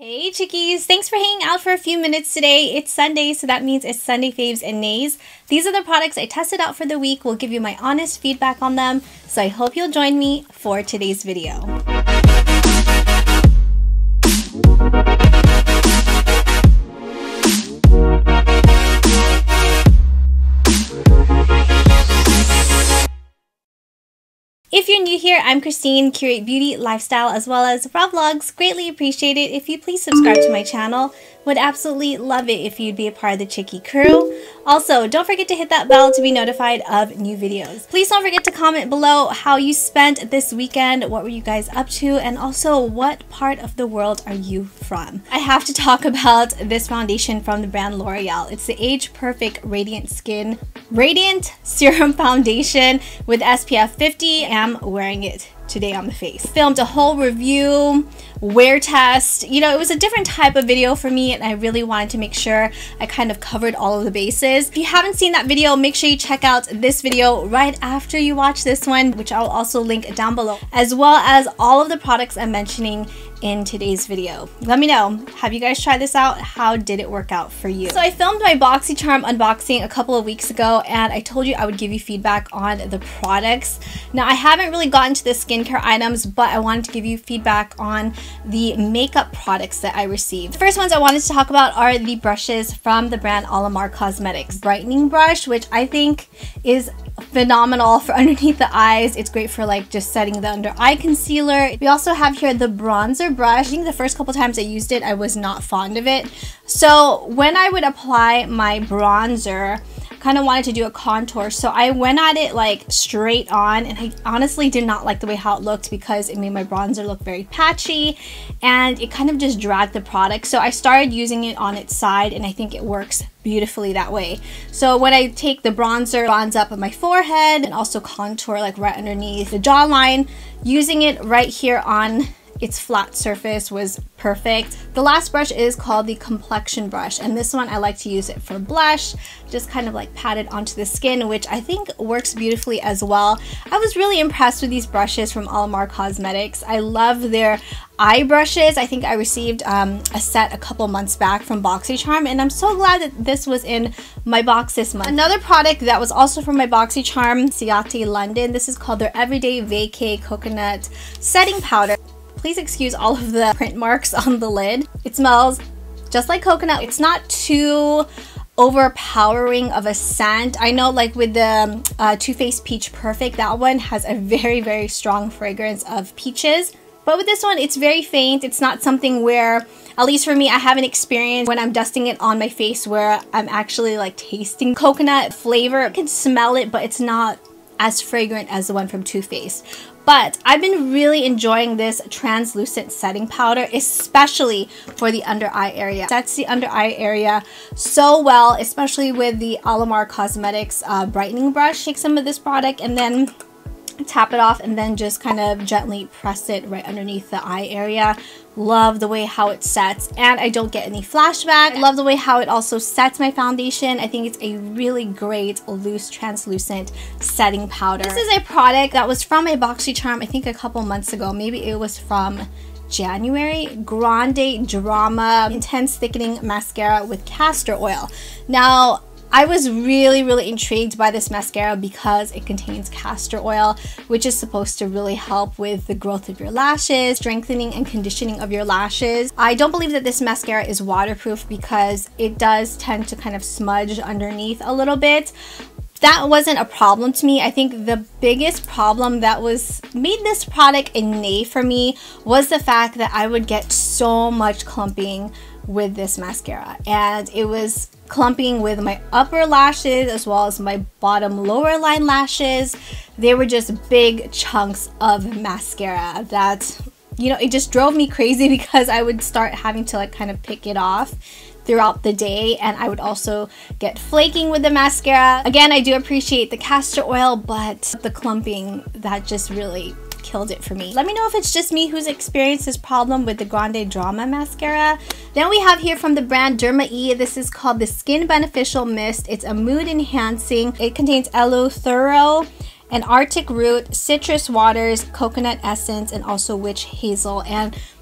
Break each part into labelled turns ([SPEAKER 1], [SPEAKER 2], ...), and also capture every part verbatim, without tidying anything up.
[SPEAKER 1] Hey chickies, thanks for hanging out for a few minutes today. It's Sunday, so that means it's Sunday faves and nays. These are the products I tested out for the week. We'll give you my honest feedback on them, so I hope you'll join me for today's video. If you're new here, I'm Christine, curate beauty, lifestyle, as well as raw vlogs. Greatly appreciate it if you please subscribe to my channel. Would absolutely love it if you'd be a part of the Chickie crew. Also, don't forget to hit that bell to be notified of new videos. Please don't forget to comment below how you spent this weekend, what were you guys up to, and also what part of the world are you from. I have to talk about this foundation from the brand L'Oreal. It's the Age Perfect Radiant Skin Radiant Serum Foundation with S P F fifty. I'm wearing it today on the face. Filmed a whole review, wear test. You know, it was a different type of video for me, and I really wanted to make sure I kind of covered all of the bases. If you haven't seen that video, make sure you check out this video right after you watch this one, which I'll also link down below, as well as all of the products I'm mentioning in today's video. Let me know, have you guys tried this out? How did it work out for you? So I filmed my BoxyCharm unboxing a couple of weeks ago, and I told you I would give you feedback on the products. Now I haven't really gotten to the skincare items, but I wanted to give you feedback on the makeup products that I received. The first ones I wanted to talk about are the brushes from the brand Alamar Cosmetics. Brightening brush, which I think is phenomenal for underneath the eyes. It's great for like just setting the under eye concealer. We also have here the bronzer brush. I think the first couple times I used it, I was not fond of it. So when I would apply my bronzer, kind of wanted to do a contour, so I went at it like straight on, and I honestly did not like the way how it looked because it made my bronzer look very patchy and it kind of just dragged the product. So I started using it on its side, and I think it works beautifully that way. So when I take the bronzer, bronze up on my forehead and also contour like right underneath the jawline, using it right here on its flat surface was perfect. The last brush is called the complexion brush, and this one I like to use it for blush, just kind of like pat it onto the skin, which I think works beautifully as well. I was really impressed with these brushes from Alamar Cosmetics. I love their eye brushes. I think I received um, a set a couple months back from BoxyCharm, and I'm so glad that this was in my box this month. Another product that was also from my BoxyCharm, Ciate London. This is called their Everyday Vacay Coconut Setting Powder. Please excuse all of the print marks on the lid. It smells just like coconut. It's not too overpowering of a scent. I know like with the uh, Too Faced Peach Perfect, that one has a very, very strong fragrance of peaches. But with this one, it's very faint. It's not something where, at least for me, I haven't experienced when I'm dusting it on my face where I'm actually like tasting coconut flavor. I can smell it, but it's not as fragrant as the one from Too Faced. But I've been really enjoying this translucent setting powder, especially for the under eye area. Sets the under eye area so well, especially with the Alamar Cosmetics uh, brightening brush. Take some of this product and then tap it off, and then just kind of gently press it right underneath the eye area. Love the way how it sets, and I don't get any flashback. I love the way how it also sets my foundation. I think it's a really great loose translucent setting powder. This is a product that was from my BoxyCharm I think a couple months ago. Maybe it was from January. Grande Drama Intense Thickening Mascara with Castor Oil. Now I was really, really intrigued by this mascara because it contains castor oil, which is supposed to really help with the growth of your lashes, strengthening and conditioning of your lashes. I don't believe that this mascara is waterproof because it does tend to kind of smudge underneath a little bit. That wasn't a problem to me. I think the biggest problem that was made this product a nay for me was the fact that I would get so much clumping with this mascara, and it was clumping with my upper lashes as well as my bottom lower line lashes. They were just big chunks of mascara that, you know, it just drove me crazy because I would start having to like kind of pick it off throughout the day, and I would also get flaking with the mascara. Again, I do appreciate the castor oil, but the clumping, that just really killed it for me. Let me know if it's just me who's experienced this problem with the Grande Drama mascara. Then we have here from the brand Derma E. This is called the Skin Beneficial Mist. It's a mood enhancing. It contains eleuthero and Arctic root, citrus waters, coconut essence, and also witch hazel. And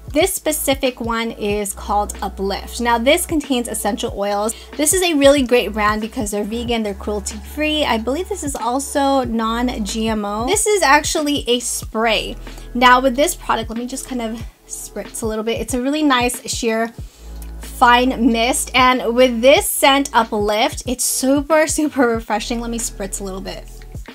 [SPEAKER 1] This specific one is called Uplift. Now this contains essential oils. This is a really great brand because they're vegan, they're cruelty free. I believe this is also non G M O. This is actually a spray. Now with this product, let me just kind of spritz a little bit. It's a really nice sheer fine mist, and with this scent Uplift, it's super super refreshing. Let me spritz a little bit.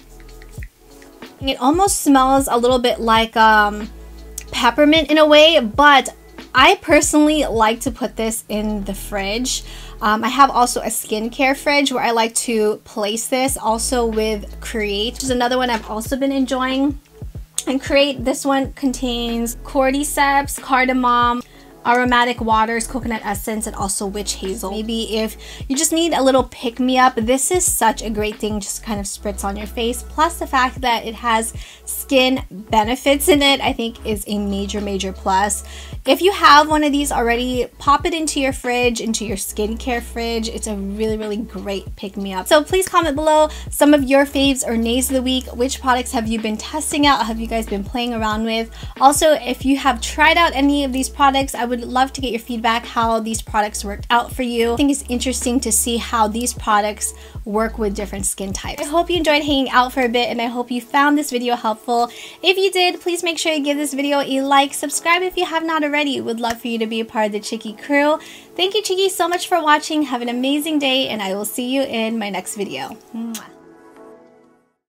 [SPEAKER 1] It almost smells a little bit like um peppermint in a way, but I personally like to put this in the fridge. Um, I have also a skincare fridge where I like to place this, also with Create, which is another one I've also been enjoying. And Create, this one contains cordyceps, cardamom, aromatic waters, coconut essence, and also witch hazel. Maybe if you just need a little pick-me-up, this is such a great thing just kind of spritz on your face. Plus the fact that it has skin benefits in it, I think is a major major plus. If you have one of these already, pop it into your fridge, into your skincare fridge. It's a really really great pick-me-up. So please comment below some of your faves or nays of the week. Which products have you been testing out? Have you guys been playing around with? Also, if you have tried out any of these products, I would love to get your feedback how these products worked out for you. I think it's interesting to see how these products work with different skin types. I hope you enjoyed hanging out for a bit, and I hope you found this video helpful. If you did, please make sure you give this video a like, subscribe if you have not already. Would love for you to be a part of the Chicky crew. Thank you Chickies so much for watching. Have an amazing day, and I will see you in my next video. Mwah.